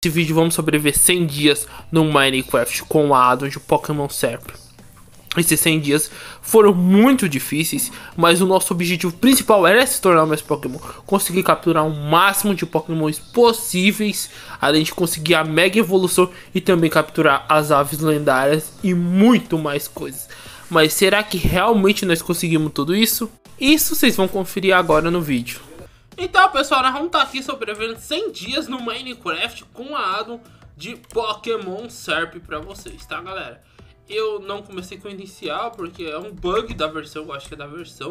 Nesse vídeo vamos sobreviver 100 dias no Minecraft com a addon de Pokémon Serp. Esses 100 dias foram muito difíceis, mas o nosso objetivo principal era se tornar mais Pokémon. Conseguir capturar o máximo de Pokémons possíveis, além de conseguir a Mega Evolução e também capturar as aves lendárias e muito mais coisas. Mas será que realmente nós conseguimos tudo isso? Isso vocês vão conferir agora no vídeo. Então pessoal, nós vamos estar aqui sobrevivendo 100 dias no Minecraft com a addon de Pokémon Serp pra vocês, tá galera? Eu não comecei com o inicial porque é um bug da versão, eu acho que é da versão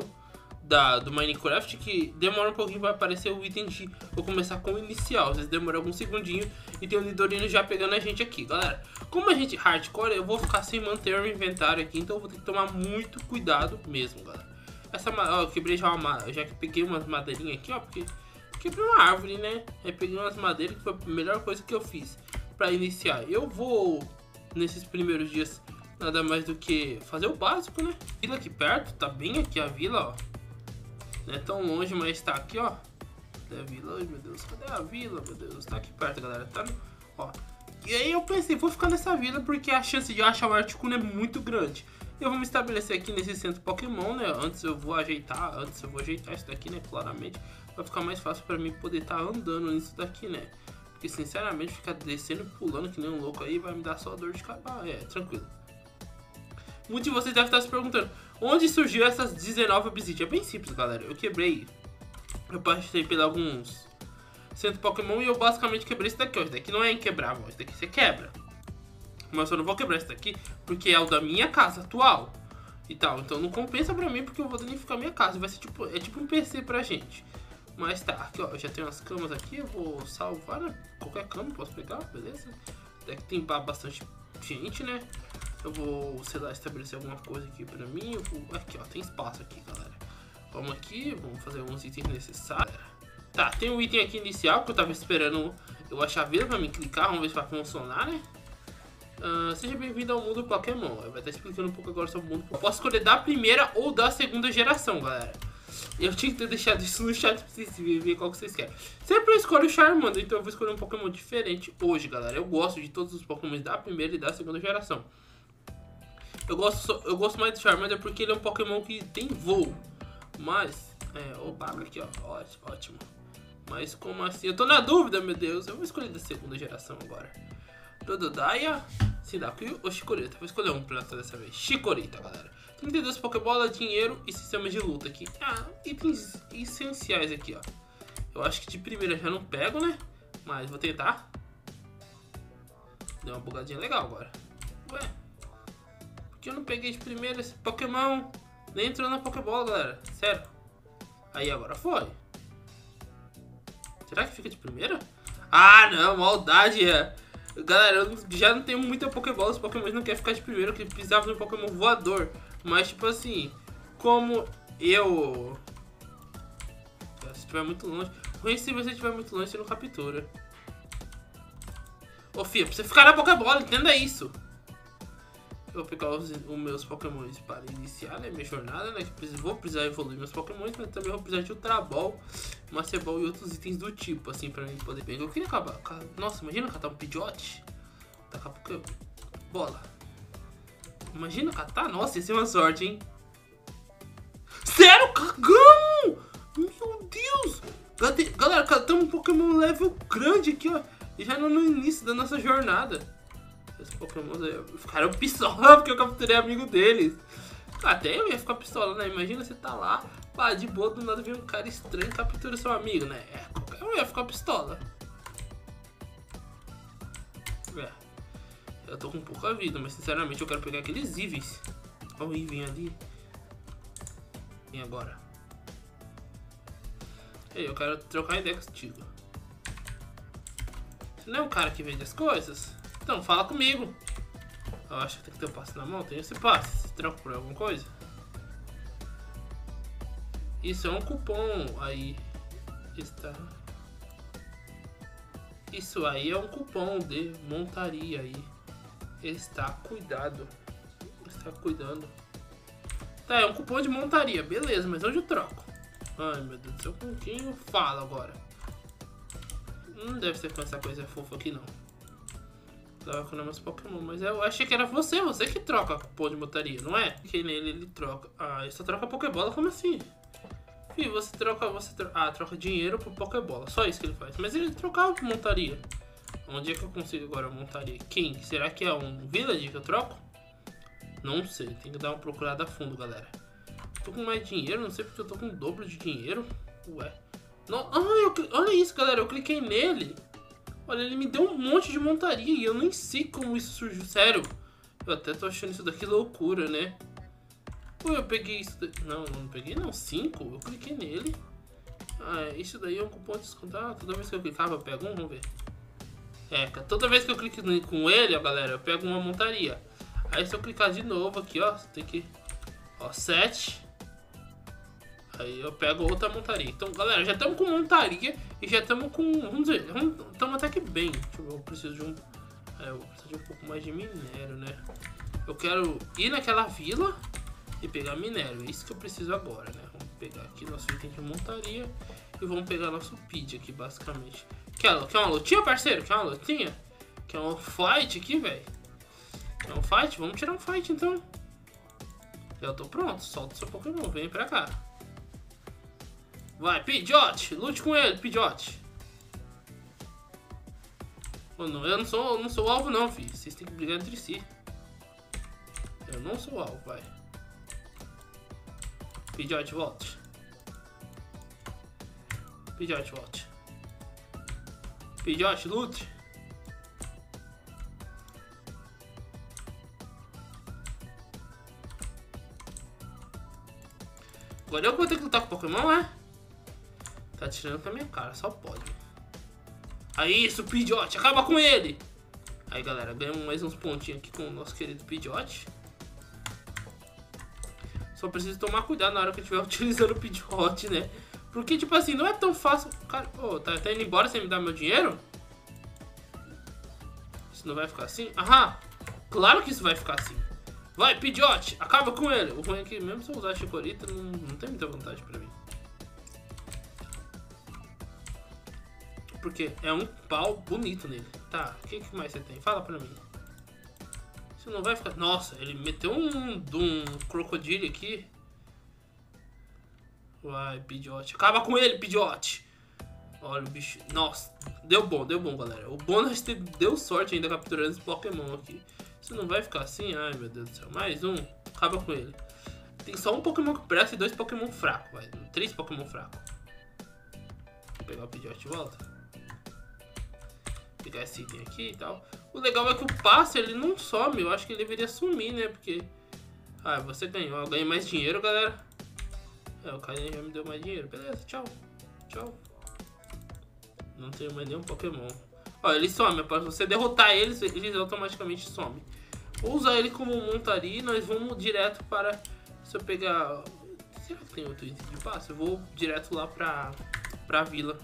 do Minecraft, que demora um pouquinho para aparecer o item de eu começar com o inicial. Às vezes demora alguns segundinhos e tem o Nidorino já pegando a gente aqui, galera. Como a gente hardcore, eu vou ficar sem manter o inventário aqui, então eu vou ter que tomar muito cuidado mesmo, galera. Essa, ó, eu quebrei já já que peguei umas madeirinhas aqui, ó, porque quebrei uma árvore, né? Aí peguei umas madeiras que foi a melhor coisa que eu fiz para iniciar. Eu vou, nesses primeiros dias, nada mais do que fazer o básico, né? Vila aqui perto, tá bem aqui a vila, ó. Não é tão longe, mas tá aqui, ó. Cadê a vila? Ai, meu Deus, cadê a vila, meu Deus? Tá aqui perto, galera, tá? Ó. E aí eu pensei, vou ficar nessa vila porque a chance de achar o Articuno é muito grande. Eu vou me estabelecer aqui nesse centro Pokémon, né? Antes eu vou ajeitar isso daqui, né? Claramente, vai ficar mais fácil pra mim poder estar andando nisso daqui, né? Porque, sinceramente, ficar descendo e pulando que nem um louco aí vai me dar só dor de cabeça. É, tranquilo. Muitos de vocês devem estar se perguntando onde surgiu essas 19 obsidian. É bem simples, galera. Eu quebrei. Eu passei por alguns centros Pokémon e eu basicamente quebrei esse daqui. Ó. Esse daqui não é inquebrável. Esse daqui você quebra. Mas eu não vou quebrar esse daqui porque é o da minha casa atual. E tal. Então não compensa pra mim porque eu vou danificar minha casa. Vai ser tipo, é tipo um PC pra gente. Mas tá, aqui ó. Eu já tenho umas camas aqui. Eu vou salvar, né? Qualquer cama posso pegar, beleza? Daqui tem bastante gente, né? Eu vou, sei lá, estabelecer alguma coisa aqui pra mim. Eu vou... Aqui, ó, tem espaço aqui, galera. Vamos aqui, vamos fazer alguns itens necessários. Tá, tem um item aqui inicial que eu tava esperando eu achar a vila pra me clicar. Vamos ver se vai funcionar, né? Seja bem-vindo ao mundo Pokémon. Vai estar explicando um pouco agora sobre o mundo. Eu posso escolher da primeira ou da segunda geração, galera. Eu tinha que ter deixado isso no chat pra vocês ver qual que vocês querem. Sempre eu escolho o Charmander, então eu vou escolher um Pokémon diferente hoje, galera. Eu gosto de todos os Pokémon da primeira e da segunda geração. Eu gosto mais do Charmander porque ele é um Pokémon que tem voo. Mas, opa, aqui ó, ótimo. Mas como assim? Eu tô na dúvida, meu Deus. Eu vou escolher da segunda geração agora. Dododaya, Cyndaquil ou Chikorita? Vou escolher um pra dessa vez. Chikorita, galera. 32 Pokébola, dinheiro e sistemas de luta aqui. Itens essenciais aqui, ó. Eu acho que de primeira já não pego, né? Mas vou tentar. Deu uma bugadinha legal agora. Ué. Eu não peguei de primeira esse Pokémon. Nem entrou na Pokébola, galera. Sério. Aí agora foi. Será que fica de primeira? Ah, não. Maldade. Galera, eu já não tenho muita Pokébola. Os Pokémon não querem ficar de primeira. Porque precisava de um Pokémon voador. Mas, tipo assim, como eu... Se estiver muito longe... Se você estiver muito longe, você não captura. Ô, filha, pra você ficar na Pokébola, entenda isso. Eu vou pegar os meus Pokémons para iniciar, né, minha jornada, né, que vou precisar evoluir meus Pokémons, mas também vou precisar de Ultra Ball, Master Ball e outros itens do tipo, assim, pra mim poder pegar. Eu queria acabar, nossa, imagina catar um Pidgeot, tacar bola, imagina catar, nossa, ia ser uma sorte, hein. Sério, cagamos, meu Deus, galera, catamos um Pokémon level grande aqui, ó, e já no início da nossa jornada. Os Pokémon ficaram pistola porque eu capturei amigo deles. Até eu ia ficar pistola, né? Imagina você tá lá, pá, de boa, do nada vem um cara estranho e captura seu amigo, né? Qualquer um ia ficar pistola. Eu tô com pouca vida, mas sinceramente eu quero pegar aqueles Eevees. Olha o Eevee ali. E agora? Ei, eu quero trocar ideia contigo. Você não é um cara que vende as coisas? Então, fala comigo. Eu acho que tem que ter um passe na mão. Tem esse passe. Você troca por alguma coisa? Isso é um cupom. Aí está. Isso aí é um cupom de montaria aí. Está cuidado. Está cuidando. Tá, é um cupom de montaria. Beleza, mas onde eu troco? Ai, meu Deus do céu. Com quem eu falo agora? Não deve ser com essa coisa fofa aqui, não. Troca meus Pokémon, mas eu achei que era você que troca pô de montaria, não é? Que nele ele troca. Ah, ele só troca Pokébola, como assim? Fih, você troca. Ah, troca dinheiro por Pokébola, só isso que ele faz. Mas ele trocava por montaria. Onde é que eu consigo agora montaria? Quem? Será que é um Village que eu troco? Não sei, tem que dar uma procurada a fundo, galera. Tô com mais dinheiro, não sei porque eu tô com o dobro de dinheiro. Ué. Não, olha isso, galera, eu cliquei nele. Olha, ele me deu um monte de montaria e eu nem sei como isso surgiu. Sério, eu até tô achando isso daqui loucura, né? Pô, eu peguei isso daqui. Não peguei não, 5. Eu cliquei nele. Ah, isso daí é um cupom de desconto. Ah, toda vez que eu clicava eu pego um, vamos ver. É, toda vez que eu clico com ele, ó, galera, eu pego uma montaria. Aí se eu clicar de novo aqui, ó, você tem que... Ó, 7. Aí eu pego outra montaria. Então, galera, já estamos com montaria e já estamos com... Vamos dizer, estamos até que bem. Deixa eu ver, eu preciso de um... eu preciso de um pouco mais de minério, né? Eu quero ir naquela vila e pegar minério. É isso que eu preciso agora, né? Vamos pegar aqui nosso item de montaria e vamos pegar nosso PID aqui, basicamente. Quer uma lutinha, parceiro? Quer uma lutinha? Quer um fight aqui, velho? Quer um fight? Vamos tirar um fight, então. Eu tô pronto. Solta seu Pokémon. Vem pra cá. Vai, Pidgeot! Lute com ele, Pidgeot! Oh, não, eu não sou o alvo não, filho. Vocês têm que brigar entre si. Eu não sou o alvo, vai. Pidgeot, volte. Pidgeot, volte. Pidgeot, lute. Agora eu vou ter que lutar com o Pokémon, né? Tá tirando com a minha cara, só pode. Aí, isso, Pidgeot, acaba com ele! Aí, galera, ganhamos mais uns pontinhos aqui com o nosso querido Pidgeot. Só preciso tomar cuidado na hora que eu estiver utilizando o Pidgeot, né? Porque, tipo assim, não é tão fácil... Cara, oh, tá indo embora sem me dar meu dinheiro? Isso não vai ficar assim? Aham! Claro que isso vai ficar assim. Vai, Pidgeot, acaba com ele! O ruim é que mesmo se eu usar a Chikorita, não tem muita vantagem pra mim. Porque é um pau bonito nele. Tá, o que mais você tem? Fala pra mim. Isso não vai ficar... Nossa, ele meteu um crocodilo aqui. Vai, Pidgeot. Acaba com ele, Pidgeot. Olha o bicho. Nossa, deu bom, galera. O bom é que deu sorte ainda capturando esse Pokémon aqui. Isso não vai ficar assim? Ai, meu Deus do céu. Mais um. Acaba com ele. Tem só um Pokémon que presta e 2 Pokémon fracos, vai. 3 Pokémon fracos. Vou pegar o Pidgeot de volta. Pegar esse item aqui e tal. O legal é que o passe ele não some. Eu acho que ele deveria sumir, né? Porque... Ah, você ganhou. Eu ganhei mais dinheiro, galera. É, o cara já me deu mais dinheiro. Beleza, tchau. Tchau. Não tenho mais nenhum Pokémon. Ó, ele some. Para você derrotar eles, eles automaticamente somem. Vou usar ele como montaria e nós vamos direto para... Se eu pegar... Será que tem outro item de passe? Eu vou direto lá pra vila.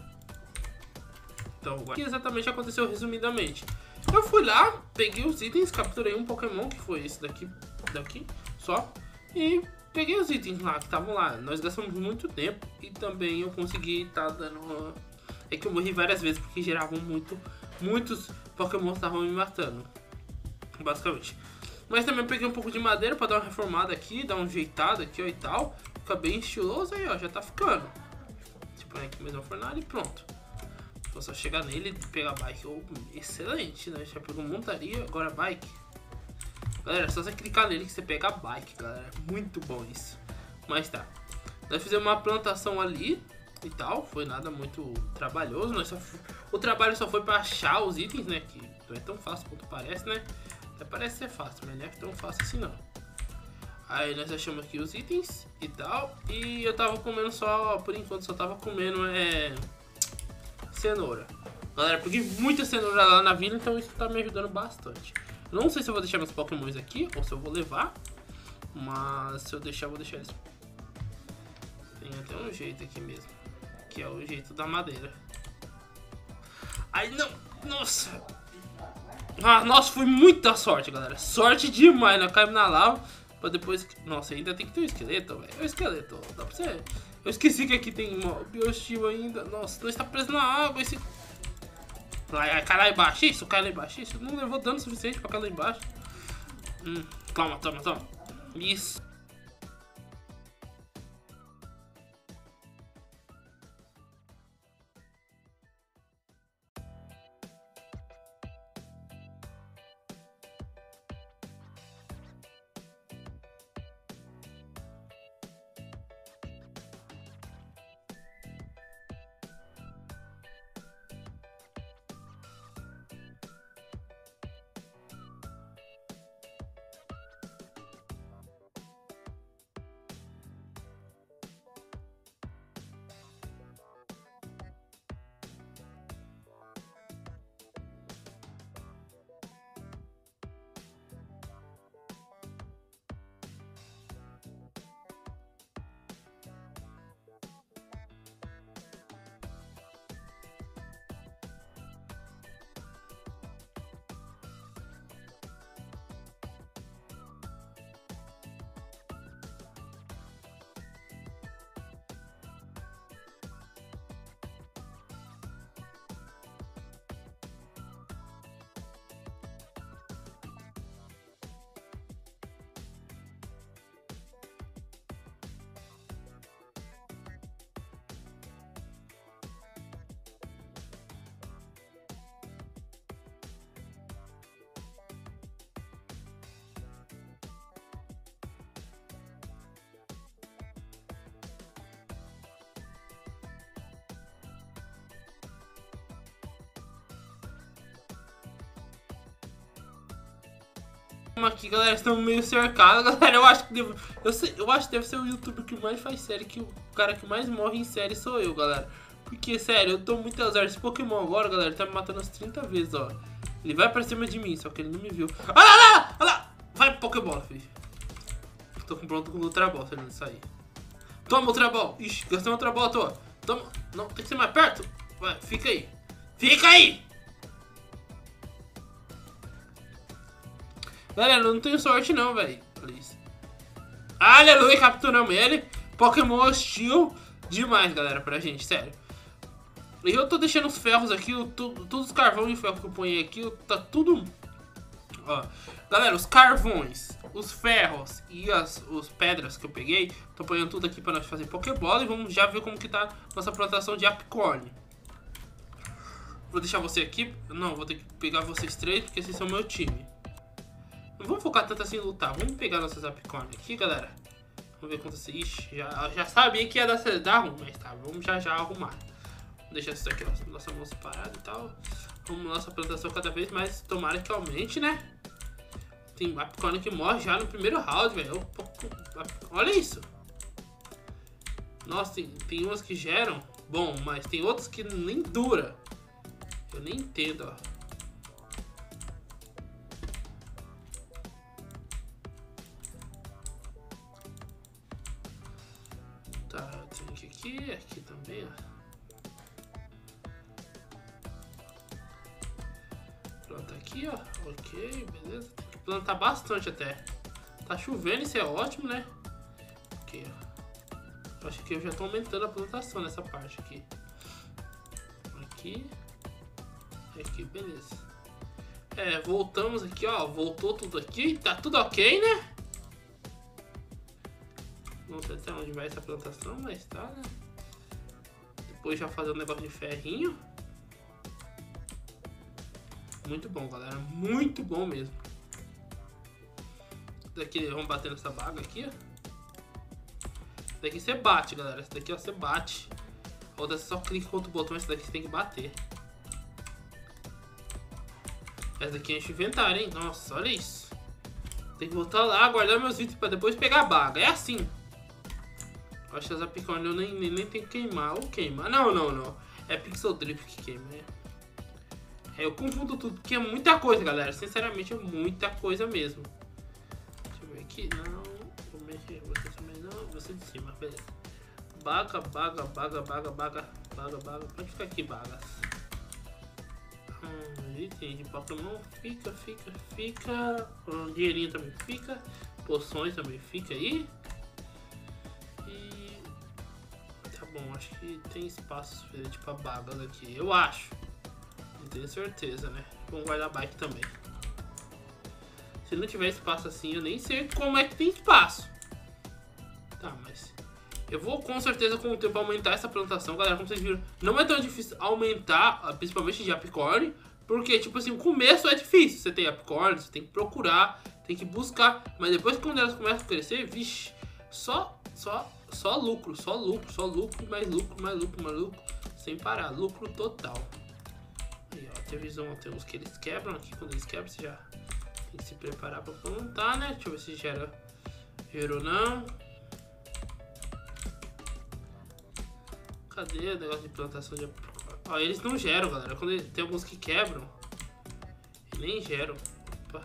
Então, o que exatamente aconteceu resumidamente? Eu fui lá, peguei os itens, capturei um Pokémon, que foi esse daqui só. E peguei os itens lá, que estavam lá. Nós gastamos muito tempo e também eu consegui estar dando uma... É que eu morri várias vezes porque geravam muitos Pokémon estavam me matando, basicamente. Mas também peguei um pouco de madeira pra dar uma reformada aqui, dar um jeitado aqui, ó, e tal. Fica bem estiloso aí, ó, já tá ficando. Tipo, aqui mesmo a fornalha e pronto. Vou só chegar nele e pegar a bike. Oh, excelente, né? Já pegou montaria, agora bike. Galera, é só você clicar nele que você pega a bike, galera. Muito bom isso. Mas tá. Nós fizemos uma plantação ali e tal. Foi nada muito trabalhoso. O trabalho só foi pra achar os itens, né? Que não é tão fácil quanto parece, né? Até parece ser fácil, mas não é tão fácil assim não. Aí nós achamos aqui os itens e tal. E eu tava comendo só, por enquanto, só tava comendo cenoura. Galera, peguei muita cenoura lá na vila, então isso tá me ajudando bastante. Não sei se eu vou deixar meus Pokémons aqui ou se eu vou levar. Mas se eu deixar, eu vou deixar eles. Tem até um jeito aqui mesmo, que é o jeito da madeira. Ai, não! Nossa! Ah, nossa, foi muita sorte, galera. Sorte demais, né? Caímos na lava. Pra depois... Nossa, ainda tem que ter um esqueleto, velho. É um esqueleto, dá pra você... Eu esqueci que aqui tem Biosteel ainda. Nossa, não está preso na água esse... Cai lá embaixo. Isso, cai lá embaixo. Isso, não levou dano suficiente pra cair lá embaixo. Toma. Isso. Aqui, galera, estamos meio cercados, galera. Eu acho que deve ser o youtuber que mais faz série, que o cara que mais morre em série sou eu, galera. Porque, sério, eu tô muito azar. Esse Pokémon agora, galera, tá me matando umas 30 vezes, ó. Ele vai pra cima de mim, só que ele não me viu. Olha lá! Vai pro Pokébola, filho. Tô pronto com o Ultra Ball, se ele não sair. Toma, Ultra Ball. Ixi, gastei uma Ultra Ball à toa. Toma. Não, tem que ser mais perto. Vai, fica aí. Fica aí! Galera, eu não tenho sorte não, velho. Aleluia, capturamos ele. Pokémon hostil demais, galera, pra gente, sério. E eu tô deixando os ferros aqui, todos os carvões de ferro que eu ponho aqui, tá tudo... Ó, galera, os carvões, os ferros e as pedras que eu peguei, tô ponhando tudo aqui pra nós fazer Pokébola. E vamos já ver como que tá nossa plantação de Apicorn. Vou deixar você aqui. Não, vou ter que pegar vocês três, porque vocês são meu time. Não vamos focar tanto assim em lutar. Vamos pegar nossas Apicorn aqui, galera. Vamos ver quanto assim. Ixi, já sabia que ia dar ruim, mas tá. Vamos já arrumar. Vamos deixar isso aqui, nossa mão separada e tal. Vamos nossa plantação cada vez mais. Tomara que aumente, né? Tem Apicorn que morre já no primeiro round, velho. Olha isso. Nossa, tem umas que geram. Bom, mas tem outras que nem dura. Eu nem entendo, ó. Tá, tem aqui também, ó. Planta aqui, ó. Ok, beleza. Tem que plantar bastante até. Tá chovendo, isso é ótimo, né? Aqui, ó. Eu acho que eu já tô aumentando a plantação nessa parte aqui. Aqui. Aqui, beleza. Voltamos aqui, ó. Voltou tudo aqui. Tá tudo ok, né? Não sei até onde vai essa plantação, mas tá, né? Depois já fazer um negócio de ferrinho. Muito bom, galera. Muito bom mesmo. Daqui, vamos bater nessa baga aqui, ó. Daqui você bate, galera. Essa daqui, ó, você bate. A outra você só clica contra o botão. Essa daqui você tem que bater. Essa daqui enche o inventário, hein? Nossa, olha isso. Tem que voltar lá, guardar meus itens pra depois pegar a baga. É assim. Eu acho que as Apicorn eu nem tenho que queimar. Ou queimar. Não. É Pixel Drip que queima, né? Eu confundo tudo, porque é muita coisa, galera. Sinceramente, é muita coisa mesmo. Deixa eu ver aqui. Não. Vou mexer. Você também não. Você de cima, beleza. Baga. Pode ficar aqui, bagas. Item de Pokémon. Fica. Um dinheirinho também fica. Poções também fica aí. E... Tá bom, acho que tem espaço suficiente pra bagas aqui. Eu acho. tenho certeza, né? Vamos guardar bike também. Se não tiver espaço assim, eu nem sei como é que tem espaço. Tá, mas... eu vou com certeza com o tempo aumentar essa plantação, galera. Como vocês viram, não é tão difícil aumentar, principalmente de apicorn. Porque, tipo assim, o começo é difícil. Você tem apicorn, você tem que procurar, tem que buscar. Mas depois quando elas começam a crescer, vixe, só lucro, só lucro, mais lucro, mais lucro, mais lucro. Sem parar, lucro total. Aí, ó, televisão, tem uns que eles quebram aqui. Quando eles quebram, você já tem que se preparar pra plantar, né? Deixa eu ver se gerou não. Cadê o negócio de plantação de apicorn? Ó, eles não geram, galera. Quando tem alguns que quebram, nem geram. Opa.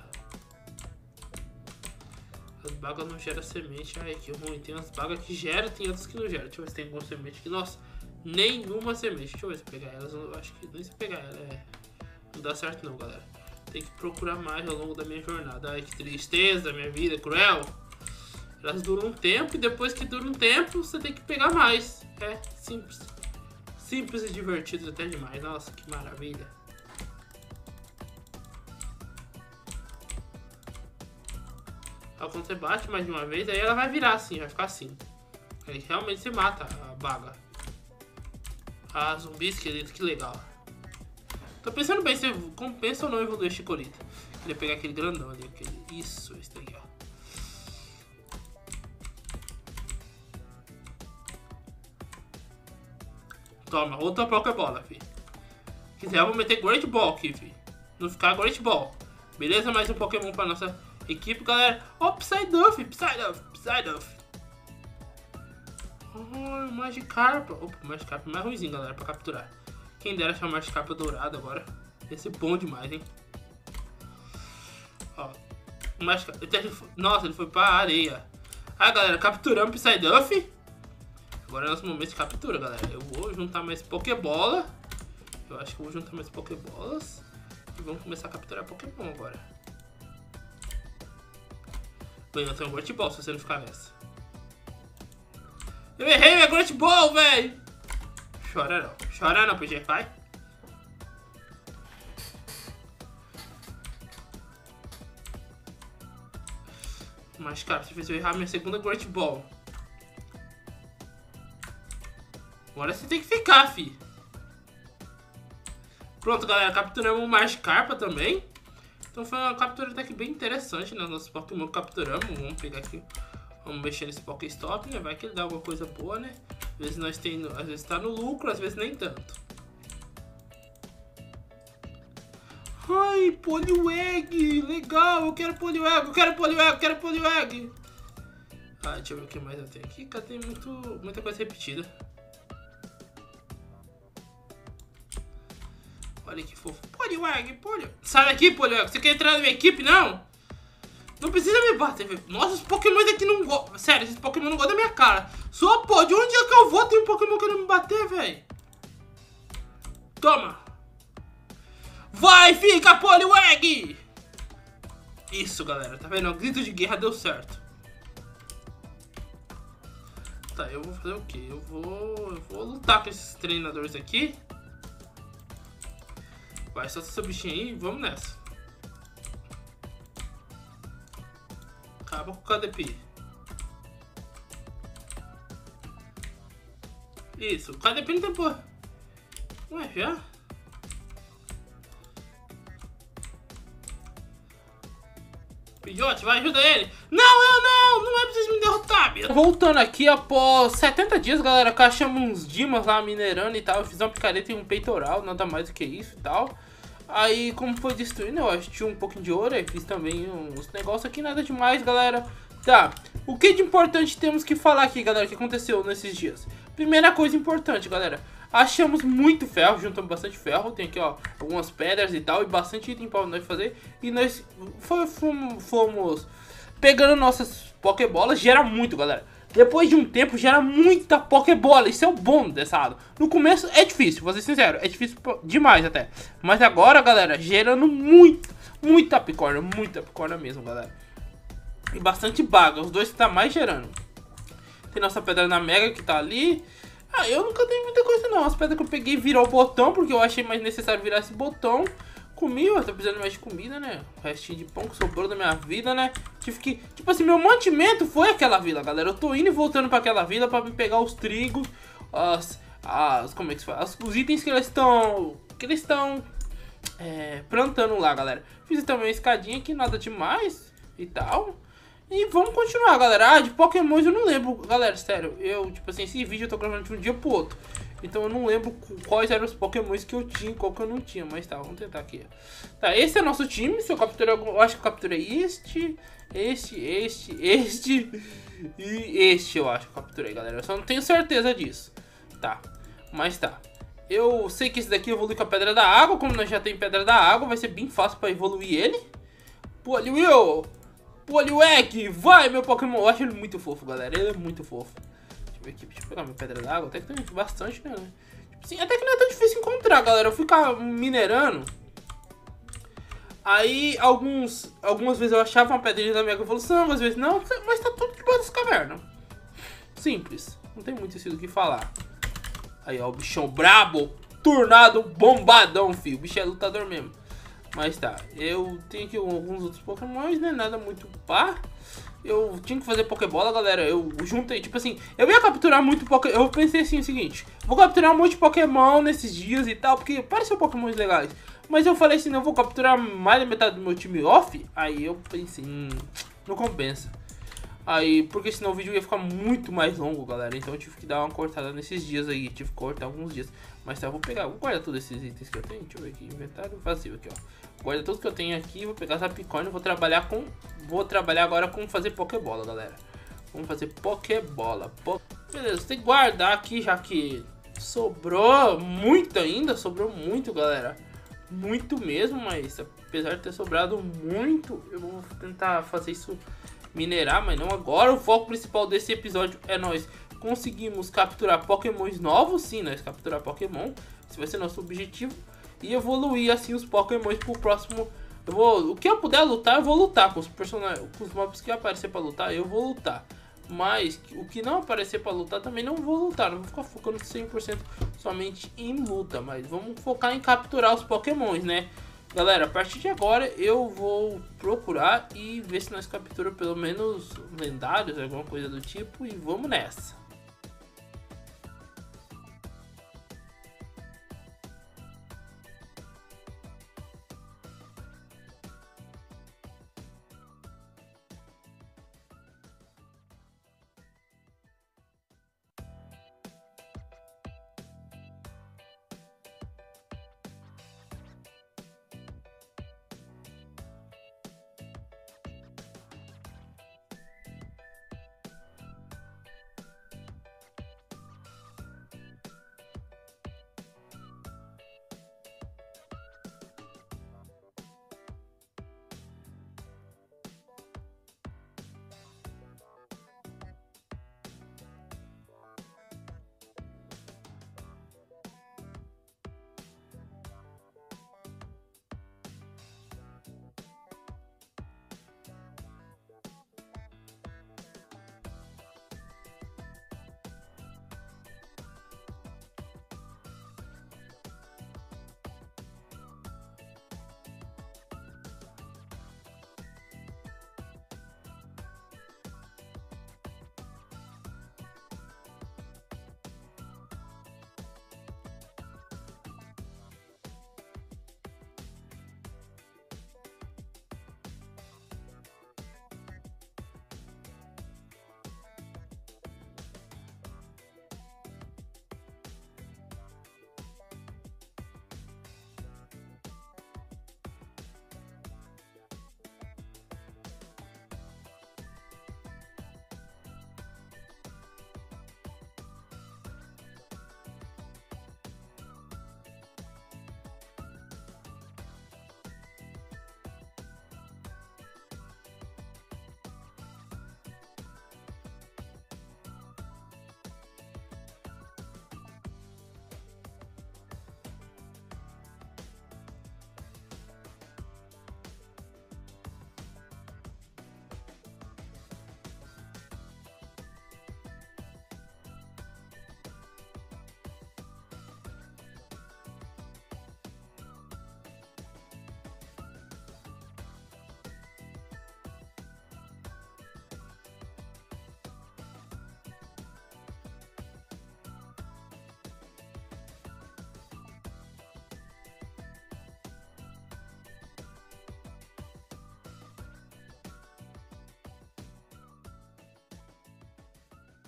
As bagas não geram semente. Ai, que ruim. Tem umas bagas que geram, tem outras que não geram. Deixa eu ver se tem alguma semente aqui. Nossa, nenhuma semente. Deixa eu ver se pegar elas. Eu acho que nem se pegar ela não dá certo não, galera. Tem que procurar mais ao longo da minha jornada. Ai, que tristeza, minha vida cruel. Elas duram um tempo e depois que dura um tempo, você tem que pegar mais. É simples. Simples e divertido até demais. Nossa, que maravilha. Aí quando você bate mais de uma vez, aí ela vai virar assim, vai ficar assim. Aí realmente você mata a baga. Ah, zumbi esqueleto, que legal. Tô pensando bem se compensa ou não evoluir Chikorita. Queria pegar aquele grandão ali. Isso, esse daqui, ó. Toma, outra Pokébola, fi. Se quiser, eu vou meter Great Ball aqui, fi. Não ficar Great Ball. Beleza? Mais um Pokémon pra nossa equipe, galera. Ó, Psyduff, Psyduff. Oh, Magikarp. Opa, o Magikarp é mais ruimzinho, galera, pra capturar. Quem dera achar o Magikarp dourado agora. Esse é bom demais, hein. Ó, o Magikarp... Nossa, ele foi pra areia. Ah, galera, capturamos o Psyduff. Agora é nosso momento de captura, galera. Eu vou juntar mais Pokébola. Eu acho que eu vou juntar mais Pokébolas. E vamos começar a capturar Pokémon agora. Bem, eu tenho um Great Ball se você não ficar nessa. Eu errei minha Great Ball, velho! Chora não, PG, vai. Mas, cara, você fez eu errar minha segunda Great Ball. Agora você tem que ficar, fi. Pronto, galera. Capturamos o Magikarpa também. Então foi uma captura até que bem interessante, né? Nossos Pokémon capturamos. Vamos pegar aqui. Vamos mexer nesse Pokéstop, né? Vai que ele dá alguma coisa boa, né? Às vezes tá no lucro, às vezes nem tanto. Ai, Poliwag! Legal! Eu quero Poliwag! Ah, deixa eu ver o que mais eu tenho aqui. Tem muita coisa repetida. Olha que fofo. Poliwag. Sai daqui, Poliwag. Você quer entrar na minha equipe, não? Não precisa me bater, velho. Nossa, os Pokémon daqui não gostam. Sério, esses Pokémon não gostam da minha cara. Só pode. Onde é que eu vou? Tem um Pokémon querendo me bater, velho. Toma. Vai, fica, Poliwag. Isso, galera. Tá vendo? O grito de guerra deu certo. Tá, eu vou fazer o quê? Eu vou lutar com esses treinadores aqui. Vai, solta essa bichinha aí e vamos nessa. Acaba com o KDP. Isso, o KDP não tem porra. Ué, já? Pidgeot, vai, ajuda ele. Não é preciso me derrotar, meu. Voltando aqui, após 70 dias, galera, achamos uns Dimas lá minerando e tal. Eu fiz uma picareta e um peitoral, nada mais do que isso e tal. Aí, como foi destruindo, eu acho que tinha um pouquinho de ouro. Aí fiz também uns negócios aqui, nada demais, galera. Tá, o que de importante temos que falar aqui, galera, que aconteceu nesses dias? Primeira coisa importante, galera. Achamos muito ferro, juntamos bastante ferro. Tem aqui, ó, algumas pedras e tal. E bastante item pra nós fazer. E nós fomos pegando nossas Pokébolas. Gera muito, galera. Depois de um tempo, gera muita Pokébola. Isso é o bom dessa área. No começo é difícil, vou ser sincero. É difícil demais até. Mas agora, galera, gerando muita Apicorna. Muita Apicorna mesmo, galera. E bastante baga. Os dois que tá mais gerando. Tem nossa pedra na Mega que tá ali. Ah, eu nunca dei muita coisa não. As pedras que eu peguei virou o botão, porque eu achei mais necessário virar esse botão. Comi, eu tô precisando mais de comida, né? O restinho de pão que sobrou da minha vida, né? Tive que... Tipo assim, meu mantimento foi aquela vila, galera. Eu tô indo e voltando pra aquela vila pra me pegar os trigos, como é que se fala? Os itens que eles estão... plantando lá, galera. Fiz também uma escadinha aqui, nada demais e tal. E vamos continuar, galera. Ah, de Pokémon eu não lembro, galera, sério. Eu, tipo assim, esse vídeo eu tô gravando de um dia pro outro. Então eu não lembro quais eram os Pokémons que eu tinha e qual que eu não tinha. Mas tá, vamos tentar aqui. Tá, esse é nosso time. Se eu capturei algum... Eu acho que eu capturei este e este eu acho que eu capturei, galera. Eu só não tenho certeza disso. Tá, mas tá. Eu sei que esse daqui evolui com a Pedra da Água. Como nós já tem Pedra da Água, vai ser bem fácil pra evoluir ele. Poliwag, vai meu Pokémon. Eu acho ele muito fofo, galera. Ele é muito fofo. Deixa eu pegar minha Pedra da Água. Até que tem bastante, né? Tipo assim, até que não é tão difícil encontrar, galera. Eu ficar minerando. Aí, algumas vezes eu achava uma pedrinha da Mega Evolução, às vezes não. Mas tá tudo debaixo das cavernas. Simples. Não tem muito isso do que falar. Aí, ó, o bichão brabo. Tornado bombadão, filho. O bicho é lutador mesmo. Mas tá, eu tenho aqui alguns outros Pokémons, né? Nada muito pá. Eu tinha que fazer Pokébola, galera. Eu juntei, tipo assim, eu ia capturar muito Pokémon. Eu pensei assim, o seguinte: vou capturar um monte de Pokémon nesses dias e tal, porque pareceu Pokémons legais. Mas eu falei assim, não, vou capturar mais da metade do meu time off. Aí eu pensei, não compensa. Aí, porque senão o vídeo ia ficar muito mais longo, galera. Então eu tive que dar uma cortada nesses dias aí. Tive que cortar alguns dias. Mas tá, vou guardar todos esses itens que eu tenho. Deixa eu ver aqui, inventário vazio aqui, ó. Guarda tudo que eu tenho aqui, vou pegar essa picone. Vou trabalhar agora com fazer Pokébola, galera. Vamos fazer Pokébola. Beleza, tem que guardar aqui, já que sobrou muito ainda. Sobrou muito, galera. Muito mesmo, mas apesar de ter sobrado muito, eu vou tentar fazer isso, minerar, mas não agora. O foco principal desse episódio é nós conseguimos capturar Pokémons novos. Sim, nós capturar Pokémon. Esse vai ser nosso objetivo. E evoluir assim os Pokémons pro próximo. O que eu puder lutar, eu vou lutar. Com os personagens, com os mobs que aparecer pra lutar, eu vou lutar. Mas o que não aparecer pra lutar, também não vou lutar. Não vou ficar focando 100% somente em luta. Mas vamos focar em capturar os Pokémons, né? Galera, a partir de agora eu vou procurar e ver se nós capturamos pelo menos lendários, alguma coisa do tipo. E vamos nessa.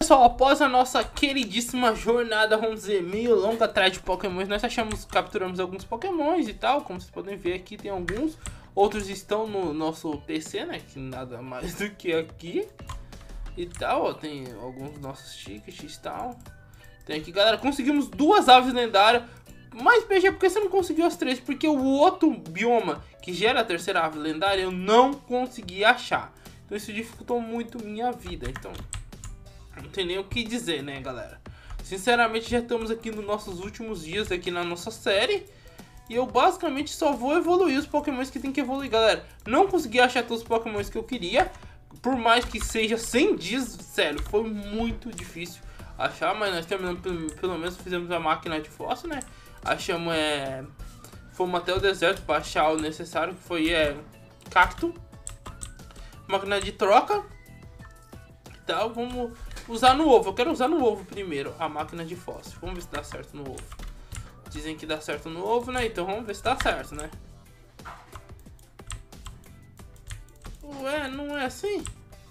pessoal, após a nossa queridíssima jornada, vamos dizer, meio longa atrás de Pokémons, nós capturamos alguns Pokémons e tal. Como vocês podem ver aqui, tem alguns. Outros estão no nosso PC, né? Que nada mais do que aqui. E tal, ó, tem alguns nossos tickets e tal. Tem aqui, galera, conseguimos 2 aves lendárias. Mas, PG, por que você não conseguiu as 3? Porque o outro bioma que gera a terceira ave lendária eu não consegui achar. Então isso dificultou muito minha vida. Então, não tem nem o que dizer, né, galera? Sinceramente, já estamos aqui nos nossos últimos dias aqui na nossa série. E eu basicamente só vou evoluir os Pokémons que tem que evoluir, galera. Não consegui achar todos os Pokémons que eu queria. Por mais que seja 100 dias, sério, foi muito difícil achar. Mas nós terminamos, pelo menos fizemos a máquina de fóssil, né? Achamos, fomos até o deserto para achar o necessário, que foi cacto. Máquina de troca. Então, vamos usar no ovo. Eu quero usar no ovo primeiro a máquina de fóssil. Vamos ver se dá certo no ovo. Dizem que dá certo no ovo, né? Então vamos ver se dá certo, né? Ué, não é assim?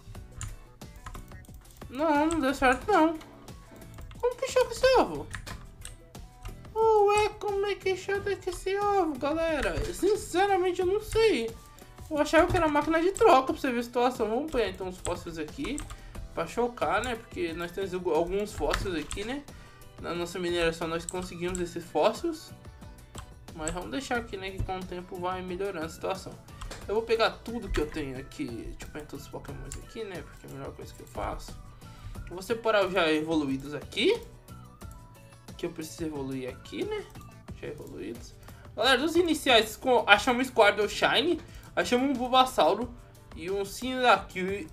Não deu certo não. Como que choca esse ovo? Ué, como é que choca esse ovo, galera? Sinceramente eu não sei. Eu achava que era máquina de troca pra você ver a situação. Vamos pegar então os fósseis aqui pra chocar, né? Porque nós temos alguns fósseis aqui, né? Na nossa mineração nós conseguimos esses fósseis. Mas vamos deixar aqui, né? Que com o tempo vai melhorando a situação. Eu vou pegar tudo que eu tenho aqui. Deixa eu pegar todos os Pokémons aqui, né? Porque é a melhor coisa que eu faço. Eu vou separar os já evoluídos aqui. Que eu preciso evoluir aqui, né? Já evoluídos. Galera, dos iniciais, achamos um Squirtle Shine. Achamos um Bulbasauro. E um Cyndaquil.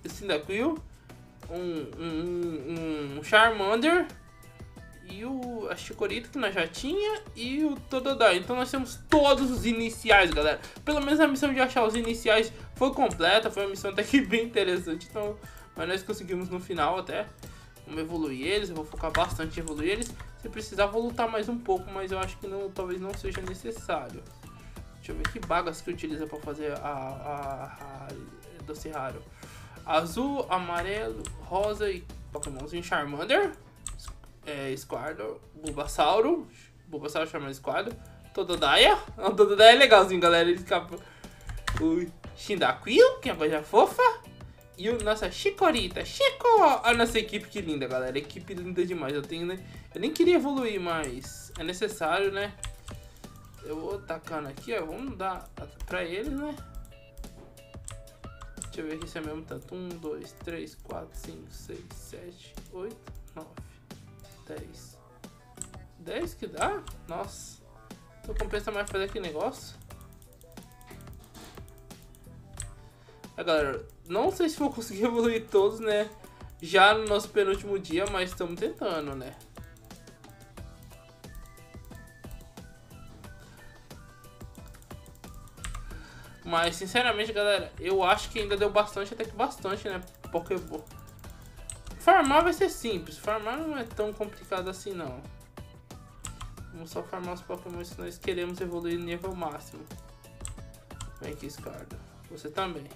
Um Charmander. E a Chikorita que nós já tinha. E o Totodile. Então nós temos todos os iniciais, galera. Pelo menos a missão de achar os iniciais foi completa. Foi uma missão até que bem interessante. Então, mas nós conseguimos no final até. Vamos evoluir eles. Eu vou focar bastante em evoluir eles. Se precisar vou lutar mais um pouco. Mas eu acho que não, talvez não seja necessário. Deixa eu ver que bagas que utiliza para fazer a doce raro. Azul, amarelo, rosa e Pokémonzinho Charmander. Squirtle, Bulbasauro, Charmander, Squirtle, Totodile. O Totodile é legalzinho, galera. Ele escapa. O Cyndaquil, que é a coisa fofa. E o nossa Chikorita. A nossa equipe, que linda, galera. Equipe linda demais. Eu nem queria evoluir, mas é necessário, né? Eu vou tacando aqui, ó. Vamos dar pra eles, né? Deixa eu ver aqui se é mesmo tanto. 1, 2, 3, 4, 5, 6, 7, 8, 9, 10. 10 que dá? Nossa. Não compensa mais fazer aquele negócio. Galera, não sei se vou conseguir evoluir todos, né? Já no nosso penúltimo dia, mas estamos tentando, né? Mas, sinceramente, galera, eu acho que ainda deu bastante, até que bastante, né? Pokéball. Farmar vai ser simples. Farmar não é tão complicado assim, não. Vamos só farmar os Pokémon que nós queremos evoluir no nível máximo. Vem aqui, Scardo. Você também.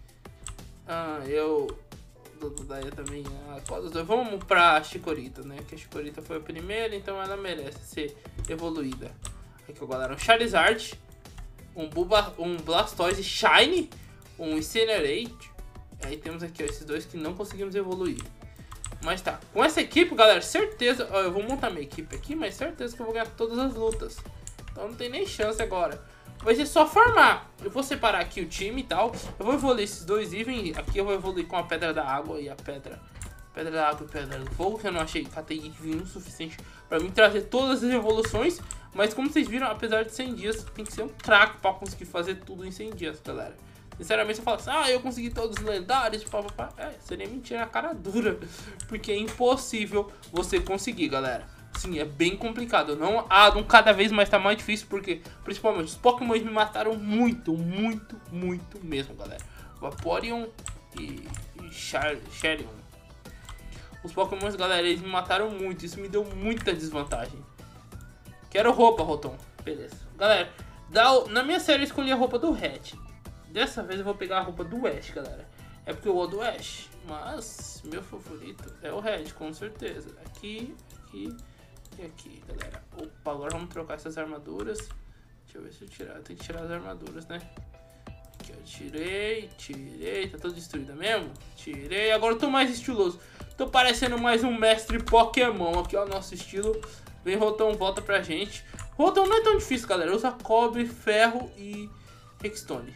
Daí também. Qual dos dois? Vamos pra Chikorita, né? Que a Chikorita foi a primeira, então ela merece ser evoluída. Aqui, galera, um Charizard. Um Blastoise Shine, um Incinerate. Aí temos aqui, ó, esses dois que não conseguimos evoluir. Mas tá, com essa equipe, galera, certeza, ó, eu vou montar minha equipe aqui, mas certeza que eu vou ganhar todas as lutas. Então não tem nem chance agora. Vai ser só farmar. Eu vou separar aqui o time e tal. Eu vou evoluir esses dois itens. Aqui eu vou evoluir com a Pedra da Água e a Pedra da Água e Pedra do Fogo, que eu não achei KTI o suficiente pra mim trazer todas as evoluções. Mas como vocês viram, apesar de 100 dias, tem que ser um craque pra conseguir fazer tudo em 100 dias, galera. Sinceramente, eu falo assim, eu consegui todos os lendários, papapá. Seria mentira na cara dura, porque é impossível você conseguir, galera. Sim, é bem complicado. Não, cada vez mais tá mais difícil, porque principalmente os Pokémon me mataram muito mesmo, galera. Vaporeon e Charion. Os Pokémons, galera, eles me mataram muito. Isso me deu muita desvantagem. Quero roupa, Rotom. Beleza. Galera, na minha série eu escolhi a roupa do Red. Dessa vez eu vou pegar a roupa do Ash, galera. é porque eu gosto do Ash. Mas meu favorito é o Red, com certeza. Aqui, aqui e aqui, galera. Opa, agora vamos trocar essas armaduras. Deixa eu ver se eu tirar. Eu tenho que tirar as armaduras, né? Aqui, ó. Tirei. Tá tudo destruída mesmo? Tirei. Agora eu tô mais estiloso. Tô parecendo mais um mestre Pokémon. Aqui, ó, nosso estilo. Vem, Rotom, volta pra gente. Rotom não é tão difícil, galera. Usa cobre, ferro e redstone.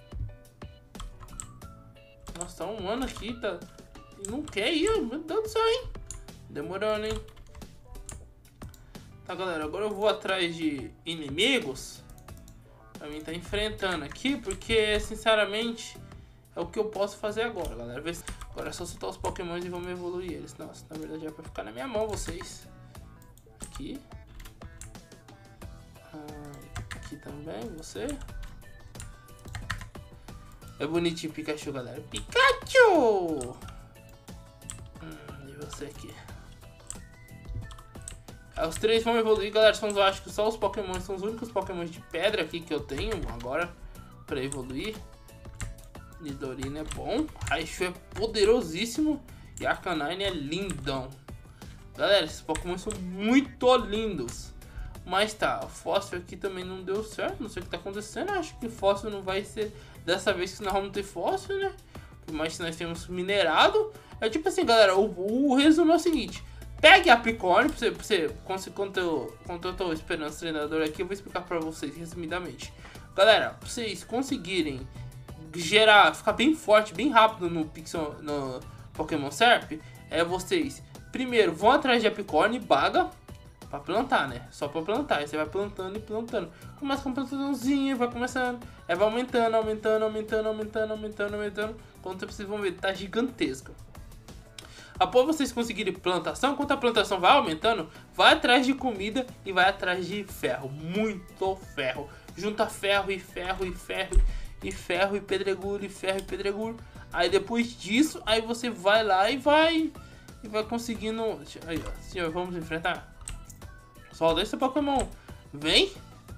Nossa, tá um ano aqui, tá... E não quer ir, meu Deus do céu, hein? Demorando, hein? Tá, galera, agora eu vou atrás de inimigos pra mim tá enfrentando aqui, porque, sinceramente, é o que eu posso fazer agora, galera. Agora é só soltar os Pokémons e vamos evoluir eles. Nossa, na verdade é pra ficar na minha mão, vocês. Aqui. Aqui também, você. É bonitinho Pikachu, galera. Pikachu! E você aqui. Os três vão evoluir, galera. Eu acho que só os Pokémon são os únicos Pokémon de pedra aqui que eu tenho agora pra evoluir. Nidorino é bom. Raichu é poderosíssimo. E Arcanine é lindão. Galera, esses Pokémon são muito lindos. Mas tá, o fóssil aqui também não deu certo. Não sei o que tá acontecendo. Acho que fóssil não vai ser dessa vez que nós vamos ter fóssil, né? Mas se nós temos minerado. É tipo assim, galera. O resumo é o seguinte. Pegue a Apricorn. Enquanto eu tô esperando o treinador aqui, eu vou explicar pra vocês resumidamente. Galera, pra vocês conseguirem ficar bem forte, bem rápido no Pokémon Serp, é vocês primeiro vão atrás de Apricorn e Baga pra plantar, né? Só pra plantar. Aí você vai plantando e plantando. Começa com um plantãozinho, vai começando. Aí vai aumentando. Quando vocês vão ver, tá gigantesca. Após vocês conseguirem plantação, enquanto a plantação vai aumentando, vai atrás de comida e vai atrás de ferro. Muito ferro. Junta ferro e ferro e ferro e ferro e pedregulho e ferro e pedregulho. Aí depois disso, aí você vai lá e vai conseguindo. Aí, ó, senhor, vamos enfrentar. Só deixa o Pokémon. Vem.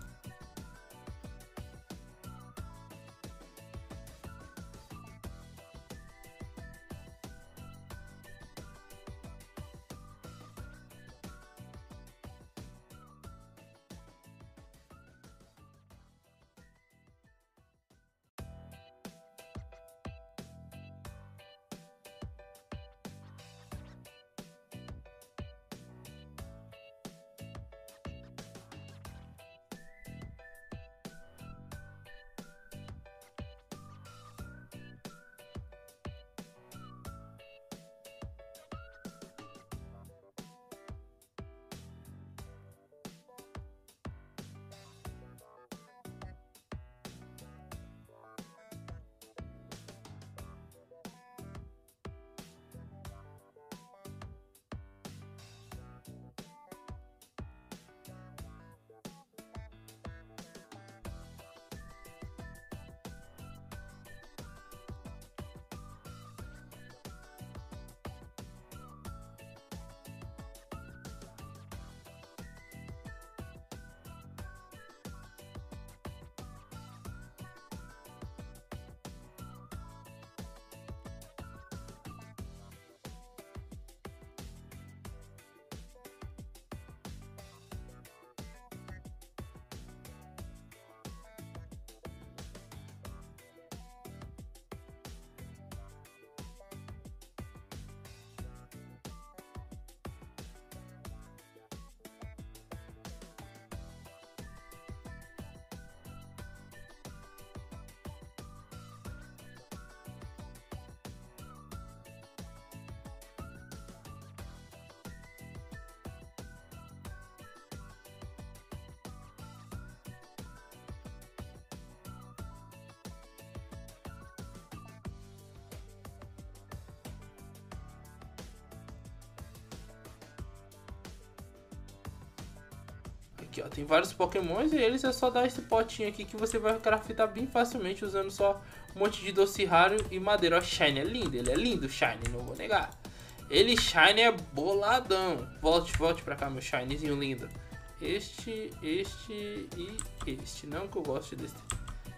Aqui, ó, tem vários Pokémons e eles é só dar esse potinho aqui que você vai craftar bem facilmente usando só um monte de doce raro e madeira. Ó, Shine é lindo, ele é lindo, Shine, não vou negar. Ele, Shine, é boladão. Volte pra cá, meu Shinezinho lindo. Este e este. Não que eu goste desse. Deixa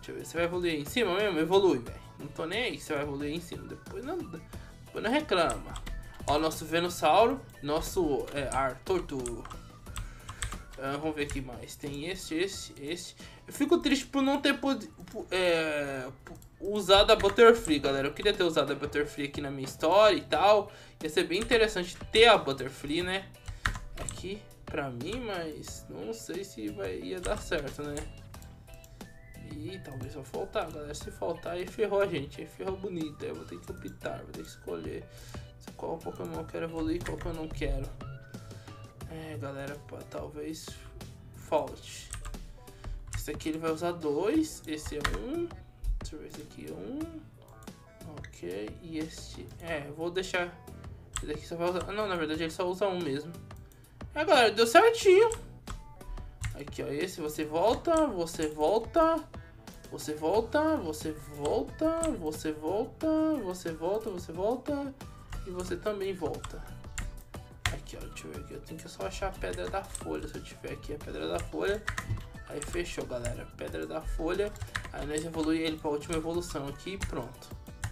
Deixa eu ver, você vai evoluir aí em cima mesmo? Evolui, velho. Não tô nem aí que você vai evoluir aí em cima. Depois não reclama. Ó, nosso Venusauro, nosso Torto. Vamos ver aqui mais. Tem esse. Eu fico triste por não ter usado a Butterfree, galera. Eu queria ter usado a Butterfree aqui na minha história e tal. Ia ser bem interessante ter a Butterfree, né? Aqui pra mim, mas não sei se ia dar certo, né? E talvez vai faltar, galera. Se faltar, aí ferrou a gente. Aí ferrou bonito. Aí eu vou ter que optar, vou ter que escolher qual Pokémon eu quero evoluir e qual que eu não quero. Galera, talvez falte. Esse aqui ele vai usar 2. Esse é 1. Deixa eu ver, esse aqui é 1. Ok. E este. Eu vou deixar. Esse daqui só vai usar. Não, na verdade ele só usa 1 mesmo. Galera, deu certinho. Aqui, ó. Esse você volta. Você volta. Você volta. Você volta. Você volta. Você volta. Você volta. E você também volta. Aqui, ó, deixa eu ver aqui. Eu tenho que só achar a Pedra da Folha. Se eu tiver aqui a Pedra da Folha. Aí fechou, galera. Pedra da Folha. Aí nós evoluímos ele para a última evolução aqui e pronto.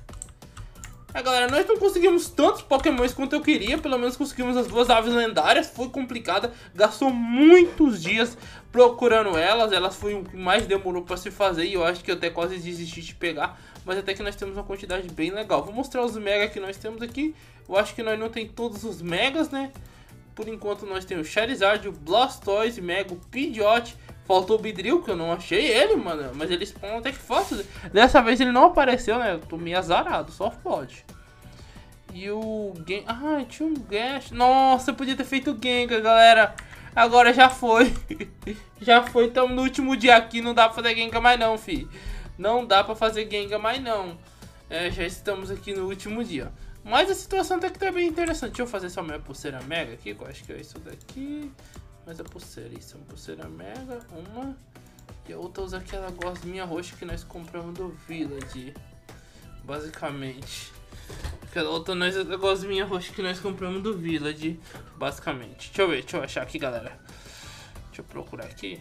Galera, nós não conseguimos tantos Pokémons quanto eu queria. Pelo menos conseguimos as 2 aves lendárias. Foi complicada. Gastou muitos dias procurando elas. Elas foi o que mais demorou para se fazer. E eu acho que eu até quase desisti de pegar. Mas até que nós temos uma quantidade bem legal. Vou mostrar os Mega que nós temos aqui. Eu acho que nós não tem todos os Megas, né? Por enquanto nós temos o Charizard, o Blastoise, Mega, o Pidgeot. Faltou o Beedrill, que eu não achei ele, mano. Mas ele spawna até que fácil. Dessa vez ele não apareceu, né? Eu tô meio azarado, só pode. E o tinha um Gash. Nossa, eu podia ter feito o Gengar, galera. Agora já foi. Já foi, estamos no último dia aqui. Não dá pra fazer Gengar mais não, fi. Não dá pra fazer Gengar mais não. Já estamos aqui no último dia. Mas a situação até que tá bem interessante. Deixa eu fazer só minha pulseira Mega aqui, que eu acho que é isso daqui. Mas a pulseira, isso é uma pulseira Mega, uma. E a outra usa aquela gosminha roxa que nós compramos do Village. Basicamente. Aquela outra nós, a gosminha roxa que nós compramos do Village. Basicamente. Deixa eu ver, deixa eu achar aqui, galera. Deixa eu procurar aqui.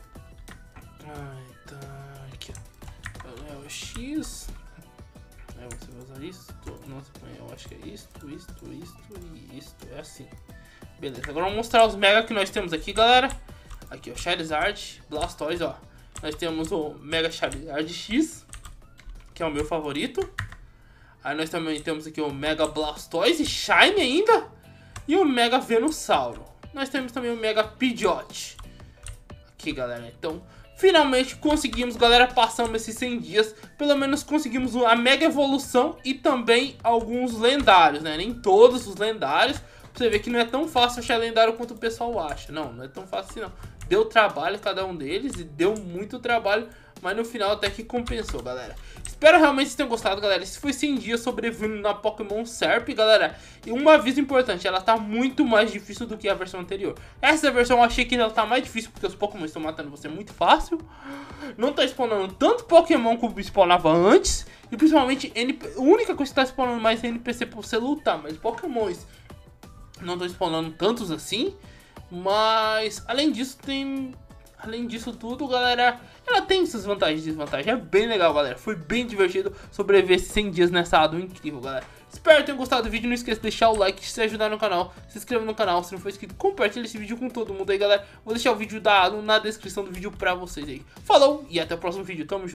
Tá aqui, ó. É o X. Você vai usar isso. Nossa, eu acho que é isto e isto. É assim. Beleza, agora vamos mostrar os Mega que nós temos aqui, galera. Aqui, ó, Charizard, Blastoise, ó. Nós temos o Mega Charizard X, que é o meu favorito. Aí nós também temos aqui o Mega Blastoise, Shine ainda. E o Mega Venusauro. Nós temos também o Mega Pidgeot. Aqui, galera, então... Finalmente conseguimos, galera, passamos esses 100 dias. Pelo menos conseguimos a Mega Evolução e também alguns lendários, né? Nem todos os lendários. Pra você ver que não é tão fácil achar lendário quanto o pessoal acha. Não é tão fácil assim, não. Deu trabalho cada um deles e deu muito trabalho. Mas no final até que compensou, galera. Espero realmente que vocês tenham gostado, galera. Esse foi 100 dias sobrevivendo na Pokémon Serp, galera. E um aviso importante, ela tá muito mais difícil do que a versão anterior. Essa versão eu achei que ela tá mais difícil porque os Pokémon estão matando você muito fácil. Não tá spawnando tanto Pokémon como spawnava antes. E principalmente, a única coisa que tá spawnando mais é NPC pra você lutar. Mas Pokémons não estão spawnando tantos assim. Mas, além disso tudo, galera, ela tem suas vantagens e desvantagens. É bem legal, galera. Foi bem divertido sobreviver esses 100 dias nessa ADO incrível, galera. Espero que tenham gostado do vídeo. Não esqueça de deixar o like, se ajudar no canal. Se inscreva no canal, se não for inscrito, compartilhe esse vídeo com todo mundo aí, galera. Vou deixar o vídeo da ADO na descrição do vídeo pra vocês aí. Falou e até o próximo vídeo. Tamo junto.